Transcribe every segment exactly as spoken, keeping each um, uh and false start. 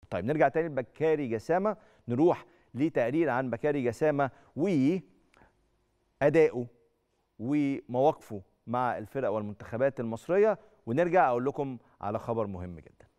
طيب نرجع تاني لبكاري جسامة، نروح لتقرير عن بكاري جسامة وأدائه ومواقفه مع الفرق والمنتخبات المصرية، ونرجع أقول لكم على خبر مهم جدا.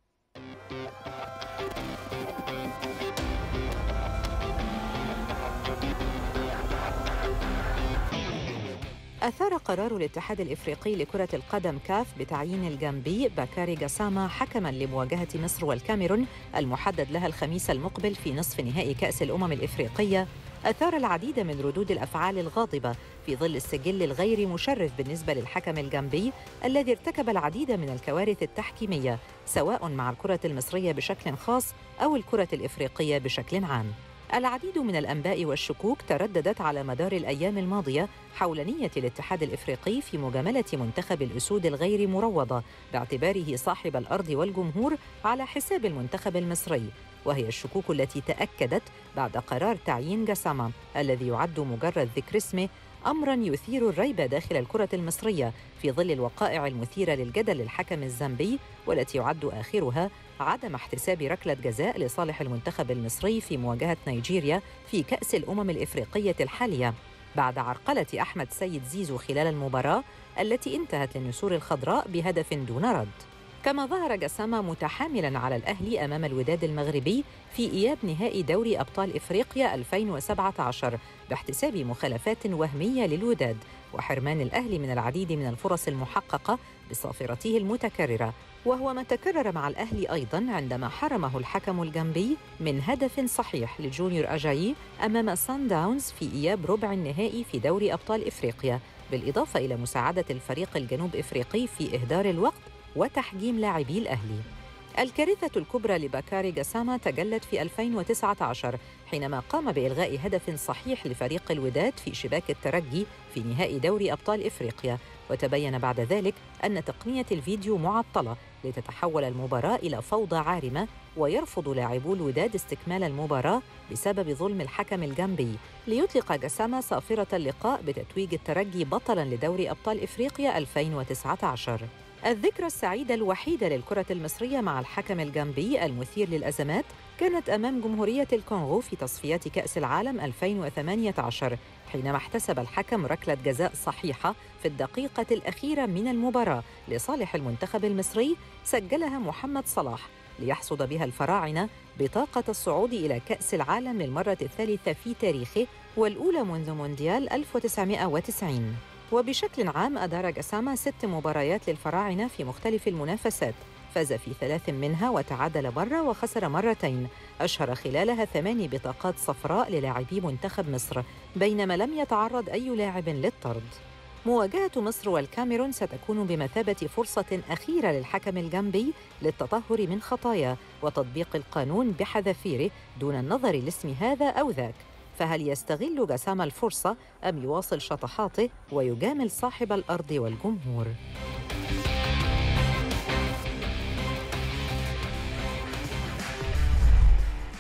أثار قرار الاتحاد الإفريقي لكرة القدم كاف بتعيين الجامبي بكاري جسامة حكماً لمواجهة مصر والكاميرون المحدد لها الخميس المقبل في نصف نهائي كأس الأمم الإفريقية، أثار العديد من ردود الأفعال الغاضبة في ظل السجل الغير مشرف بالنسبة للحكم الجامبي الذي ارتكب العديد من الكوارث التحكيمية سواء مع الكرة المصرية بشكل خاص أو الكرة الإفريقية بشكل عام. العديد من الأنباء والشكوك ترددت على مدار الأيام الماضية حول نية الاتحاد الإفريقي في مجاملة منتخب الأسود الغير مروضة باعتباره صاحب الأرض والجمهور على حساب المنتخب المصري، وهي الشكوك التي تأكدت بعد قرار تعيين جسامة الذي يعد مجرد ذكر اسمه أمراً يثير الريب داخل الكرة المصرية في ظل الوقائع المثيرة للجدل للحكم الزامبي، والتي يعد آخرها عدم احتساب ركلة جزاء لصالح المنتخب المصري في مواجهة نيجيريا في كأس الأمم الإفريقية الحالية بعد عرقلة أحمد سيد زيزو خلال المباراة التي انتهت للنسور الخضراء بهدف دون رد. كما ظهر جسامة متحاملاً على الأهلي أمام الوداد المغربي في إياب نهائي دوري أبطال إفريقيا ألفين وسبعة عشر باحتساب مخالفات وهمية للوداد وحرمان الأهلي من العديد من الفرص المحققة بصافرته المتكررة، وهو ما تكرر مع الأهلي أيضاً عندما حرمه الحكم الجامبي من هدف صحيح لجونيور أجايي أمام سان داونز في إياب ربع النهائي في دوري أبطال إفريقيا، بالإضافة إلى مساعدة الفريق الجنوب إفريقي في إهدار الوقت وتحجيم لاعبي الأهلي. الكارثة الكبرى لبكاري جسامة تجلت في ألفين وتسعة عشر حينما قام بإلغاء هدف صحيح لفريق الوداد في شباك الترجي في نهائي دوري أبطال إفريقيا، وتبين بعد ذلك أن تقنية الفيديو معطلة لتتحول المباراة إلى فوضى عارمة، ويرفض لاعبو الوداد استكمال المباراة بسبب ظلم الحكم الجامبي، ليطلق جسامة صافرة اللقاء بتتويج الترجي بطلاً لدوري أبطال إفريقيا ألفين وتسعة عشر. الذكرى السعيدة الوحيدة للكرة المصرية مع الحكم الجامبي المثير للأزمات كانت أمام جمهورية الكونغو في تصفيات كأس العالم ألفين وثمانية عشر، حينما احتسب الحكم ركلة جزاء صحيحة في الدقيقة الأخيرة من المباراة لصالح المنتخب المصري سجلها محمد صلاح ليحصد بها الفراعنة بطاقة الصعود إلى كأس العالم للمرة الثالثة في تاريخه والأولى منذ مونديال ألف وتسعمائة وتسعين. وبشكل عام أدار جسامة ست مباريات للفراعنة في مختلف المنافسات، فاز في ثلاث منها وتعادل مرة وخسر مرتين، أشهر خلالها ثماني بطاقات صفراء للاعبي منتخب مصر، بينما لم يتعرض أي لاعب للطرد. مواجهة مصر والكاميرون ستكون بمثابة فرصة أخيرة للحكم الجامبي للتطهر من خطاياه وتطبيق القانون بحذافيره دون النظر لاسم هذا أو ذاك، فهل يستغل جسامة الفرصة أم يواصل شطحاته ويجامل صاحب الأرض والجمهور؟